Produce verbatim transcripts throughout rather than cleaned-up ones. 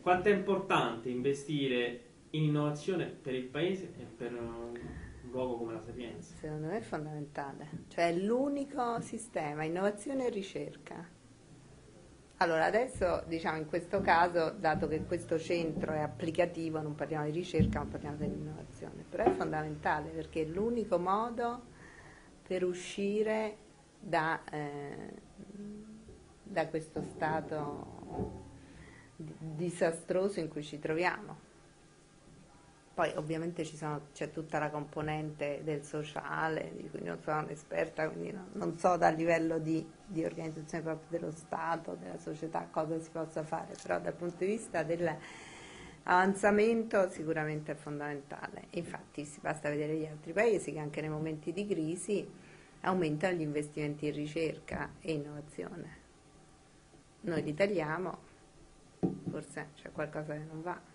quanto è importante investire in innovazione per il paese e per un luogo come la Sapienza? Secondo me è fondamentale, cioè è l'unico sistema, innovazione e ricerca. Allora adesso diciamo in questo caso, dato che questo centro è applicativo, non parliamo di ricerca ma parliamo dell'innovazione, però è fondamentale perché è l'unico modo per uscire da, eh, da questo stato disastroso in cui ci troviamo. Poi ovviamente ci sono, c'è tutta la componente del sociale, di cui non sono un'esperta, quindi no, non so dal livello di, di organizzazione proprio dello Stato, della società, cosa si possa fare, però dal punto di vista dell'avanzamento sicuramente è fondamentale. Infatti si basta vedere gli altri paesi che anche nei momenti di crisi aumentano gli investimenti in ricerca e innovazione. Noi li tagliamo, forse c'è qualcosa che non va.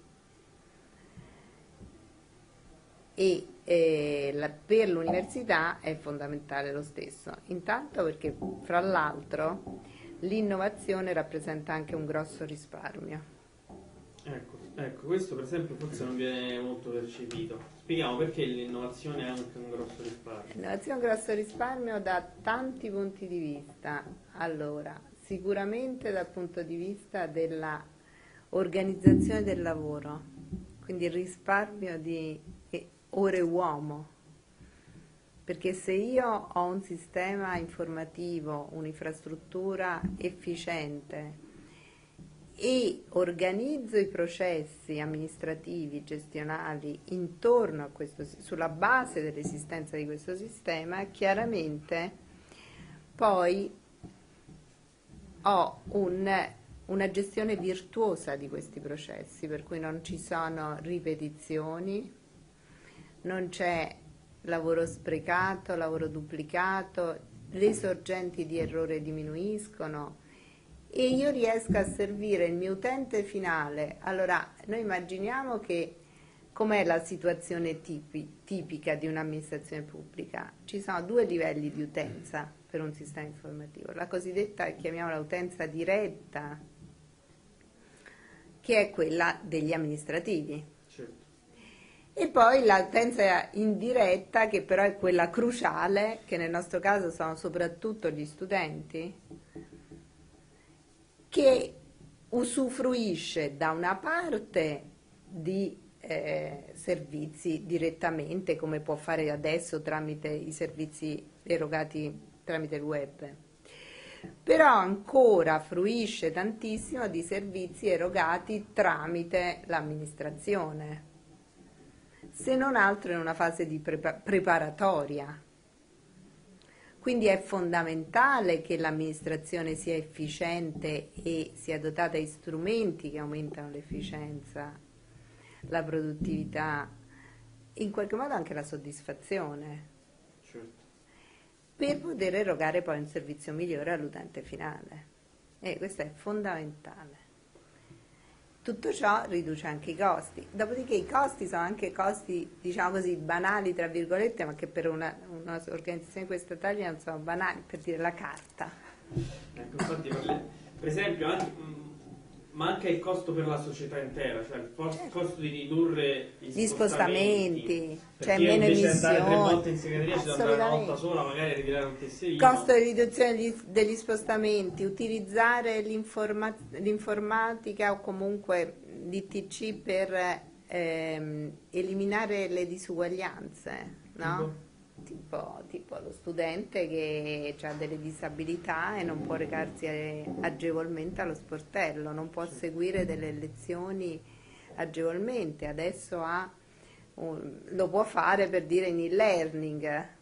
E eh, la, per l'università è fondamentale lo stesso, intanto perché fra l'altro l'innovazione rappresenta anche un grosso risparmio. Ecco, ecco, questo per esempio forse non viene molto percepito. Spieghiamo perché l'innovazione è anche un grosso risparmio. L'innovazione è un grosso risparmio da tanti punti di vista. Allora, sicuramente dal punto di vista della organizzazione del lavoro, quindi il risparmio di ore uomo, perché se io ho un sistema informativo, un'infrastruttura efficiente e organizzo i processi amministrativi, gestionali intorno a questo, sulla base dell'esistenza di questo sistema, chiaramente poi ho un, una gestione virtuosa di questi processi, per cui non ci sono ripetizioni, non c'è lavoro sprecato, lavoro duplicato, le sorgenti di errore diminuiscono e io riesco a servire il mio utente finale. Allora, noi immaginiamo che com'è la situazione tipi, tipica di un'amministrazione pubblica. Ci sono due livelli di utenza per un sistema informativo, la cosiddetta, chiamiamola utenza diretta, che è quella degli amministrativi. Certo. E poi l'utenza indiretta, che però è quella cruciale, che nel nostro caso sono soprattutto gli studenti, che usufruisce da una parte di eh, servizi direttamente, come può fare adesso tramite i servizi erogati tramite il web, però ancora fruisce tantissimo di servizi erogati tramite l'amministrazione, se non altro in una fase di prepa- preparatoria. Quindi è fondamentale che l'amministrazione sia efficiente e sia dotata di strumenti che aumentano l'efficienza, la produttività, in qualche modo anche la soddisfazione, Certo. per poter erogare poi un servizio migliore all'utente finale. E questo è fondamentale. Tutto ciò riduce anche i costi, dopodiché i costi sono anche costi, diciamo così, banali, tra virgolette, ma che per una, una organizzazione di questa taglia non sono banali, per dire la carta. Ecco, infatti, per, per esempio, anche, ma anche il costo per la società intera, cioè il costo, costo di ridurre gli, Gli spostamenti, spostamenti, cioè perché meno invece di andare tre emissioni. volte in segreteria ci devo andare una volta sola, magari a ritirare un tesserino. Costo di riduzione degli, degli spostamenti, utilizzare l'informa- l'informatica o comunque l'I T C per ehm, eliminare le disuguaglianze, no? Tipo, tipo lo studente che ha delle disabilità e non può recarsi agevolmente allo sportello, non può seguire delle lezioni agevolmente, adesso ha un, lo può fare per dire in e-learning,